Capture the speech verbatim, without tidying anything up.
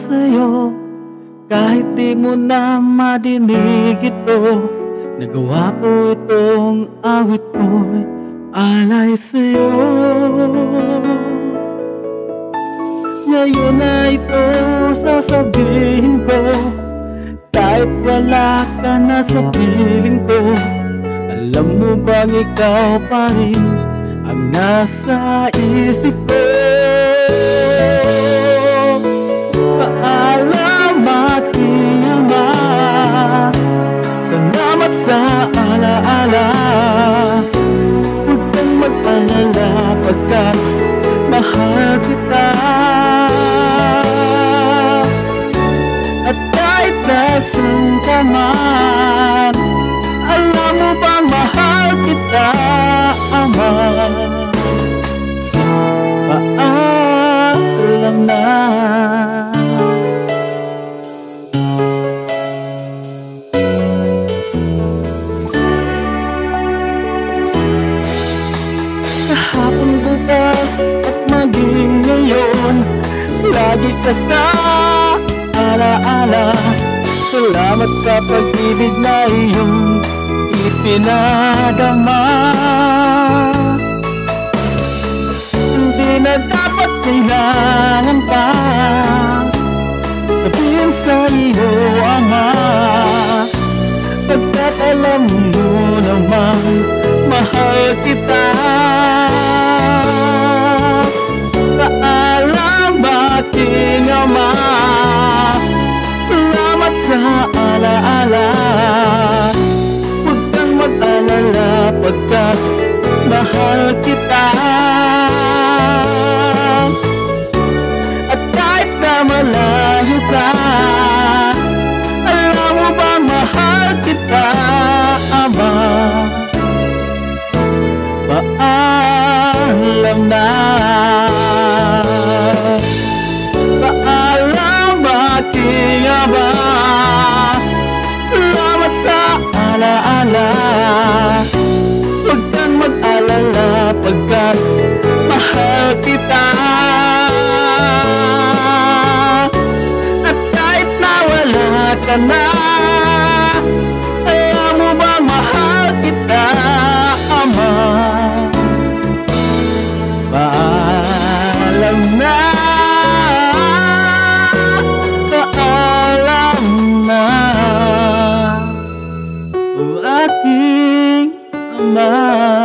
sa'yo. Kahit di mo na madinig ito, nagawa ko itong awit ko'y alay sa'yo. Ngayon na ito sasabihin ko, kahit wala ka na sa piling ko. Alam mo bang ikaw pa rin ang nasa isip ko? Paalam aking ama, salamat sa alaala. Huwag kang mag-alala pagkat mahal kita. At kahit nasan ka man, alam mo bang mahal kita, ama? Paalam na. Kahapon, bukas at maging ngayon, lagi ka sa alaala. Salamat sa pag-ibig na iyong ipinadama. Hindi na dapat kailangan pa sabihin sa iyo, ama, pagkat alam mo namang mahal kita. Paalam aking ama, salamat sa alaala. Huwag kang mag-alala pagkat mahal kita. At kahit na malayo ka, alam mo bang mahal kita, ama? Paalam na. Paalam aking ama, salamat sa alaala. Huwag kang mag-alala pagkat mahal kita. At kahit na wala ka na, alam mo bang mahal kita, ama? Paalam na. Paalam na, o aking ama.